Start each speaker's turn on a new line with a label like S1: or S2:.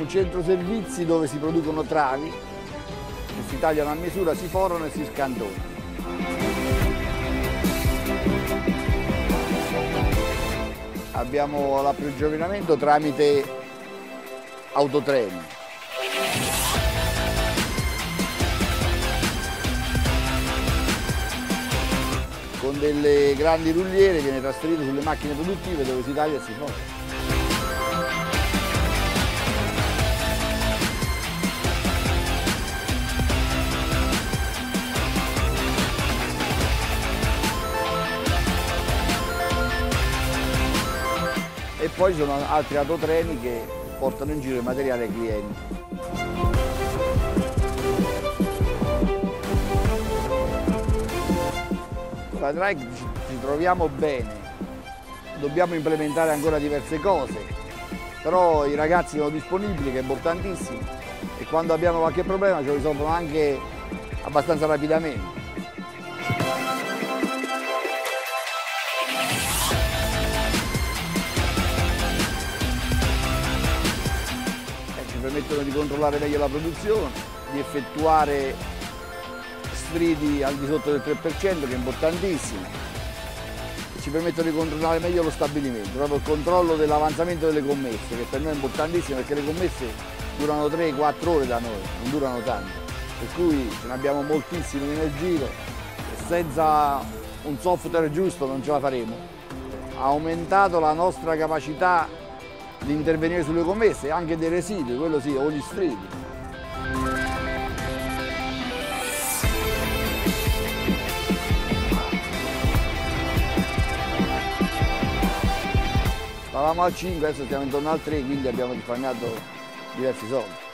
S1: un centro servizi dove si producono travi, che si tagliano a misura, si forano e si scantonano. Abbiamo l'approvvigionamento tramite autotreni. Con delle grandi rulliere viene trasferito sulle macchine produttive dove si taglia e si forna. E poi ci sono altri autotreni che portano in giro il materiale ai clienti. La Trike ci troviamo bene, dobbiamo implementare ancora diverse cose, però i ragazzi sono disponibili, che è importantissimo, e quando abbiamo qualche problema ce lo risolvono anche abbastanza rapidamente. Ci permettono di controllare meglio la produzione, di effettuare sfridi al di sotto del 3%, che è importantissimo. Ci permettono di controllare meglio lo stabilimento, proprio il controllo dell'avanzamento delle commesse, che per noi è importantissimo perché le commesse durano 3-4 ore da noi, non durano tanto. Per cui ce ne abbiamo moltissime nel giro e senza un software giusto non ce la faremo. Ha aumentato la nostra capacità di intervenire sulle commesse, anche dei residui, quello sì, o gli sfridi. Stavamo al 5, adesso stiamo intorno al 3, quindi abbiamo risparmiato diversi soldi.